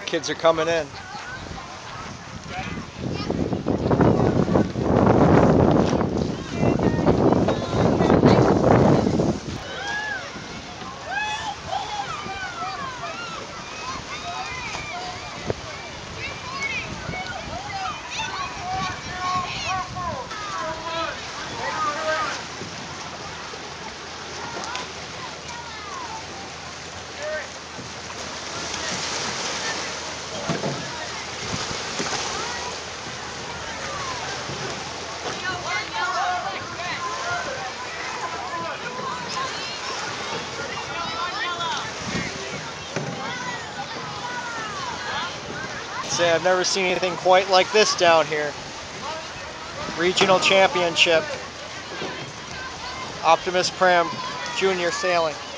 kids are coming in. Say, I've never seen anything quite like this down here. Regional championship. Optimus Pram Junior sailing.